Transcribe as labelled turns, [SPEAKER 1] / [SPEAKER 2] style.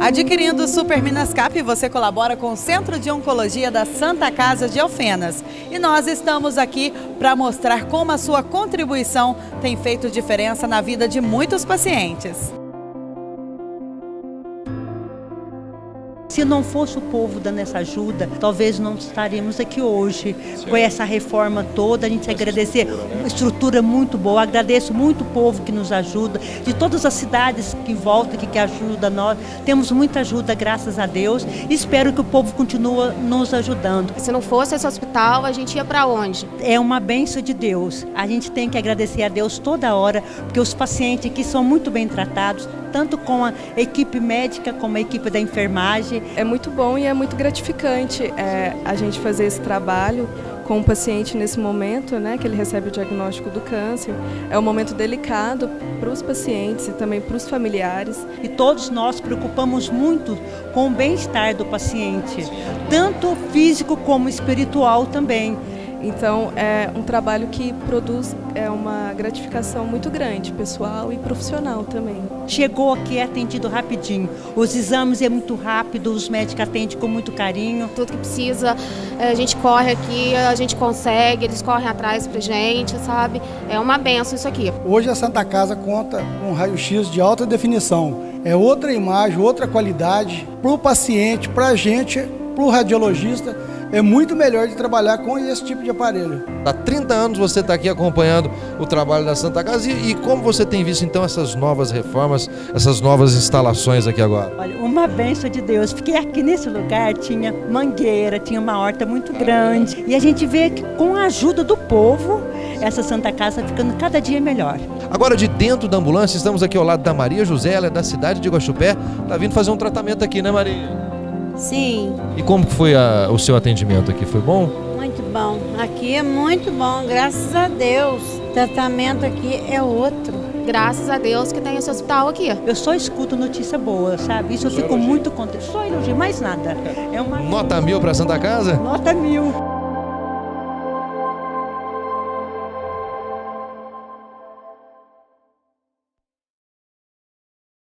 [SPEAKER 1] Adquirindo o Super Minascap, você colabora com o Centro de Oncologia da Santa Casa de Alfenas. E nós estamos aqui para mostrar como a sua contribuição tem feito diferença na vida de muitos pacientes.
[SPEAKER 2] Se não fosse o povo dando essa ajuda, talvez não estaríamos aqui hoje. Com essa reforma toda, a gente agradecer, uma estrutura muito boa, agradeço muito o povo que nos ajuda, de todas as cidades que voltam, que ajudam nós, temos muita ajuda, graças a Deus, e espero que o povo continue nos ajudando.
[SPEAKER 3] Se não fosse esse hospital, a gente ia para onde?
[SPEAKER 2] É uma bênção de Deus, a gente tem que agradecer a Deus toda hora, porque os pacientes aqui são muito bem tratados, tanto com a equipe médica como a equipe da enfermagem.
[SPEAKER 4] É muito bom e é muito gratificante a gente fazer esse trabalho com o paciente nesse momento, né, que ele recebe o diagnóstico do câncer. É um momento delicado para os pacientes e também para os familiares.
[SPEAKER 2] E todos nós preocupamos muito com o bem-estar do paciente, tanto físico como espiritual também.
[SPEAKER 4] Então é um trabalho que produz uma gratificação muito grande, pessoal e profissional também.
[SPEAKER 2] Chegou aqui, é atendido rapidinho, os exames é muito rápido, os médicos atendem com muito carinho.
[SPEAKER 3] Tudo que precisa, a gente corre aqui, a gente consegue, eles correm atrás pra gente, sabe? É uma benção isso aqui.
[SPEAKER 5] Hoje a Santa Casa conta com um raio-x de alta definição. É outra imagem, outra qualidade para o paciente, para a gente, para o radiologista. É muito melhor de trabalhar com esse tipo de aparelho.
[SPEAKER 6] Há 30 anos você está aqui acompanhando o trabalho da Santa Casa e como você tem visto então essas novas reformas, essas novas instalações aqui agora?
[SPEAKER 2] Olha, uma bênção de Deus, porque aqui nesse lugar tinha mangueira, tinha uma horta muito grande e a gente vê que com a ajuda do povo, essa Santa Casa ficando cada dia melhor.
[SPEAKER 6] Agora de dentro da ambulância, estamos aqui ao lado da Maria José, ela é da cidade de Guaxupé, está vindo fazer um tratamento aqui, né, Maria?
[SPEAKER 7] Sim.
[SPEAKER 6] E como foi o seu atendimento aqui? Foi bom?
[SPEAKER 7] Muito bom. Aqui é muito bom, graças a Deus. O tratamento aqui é outro.
[SPEAKER 3] Graças a Deus que tem esse hospital aqui.
[SPEAKER 2] Eu só escuto notícia boa, sabe? Isso eu fico muito contente. Só elogio, mais nada.
[SPEAKER 6] Nota 1000 para Santa Casa?
[SPEAKER 2] Nota 1000.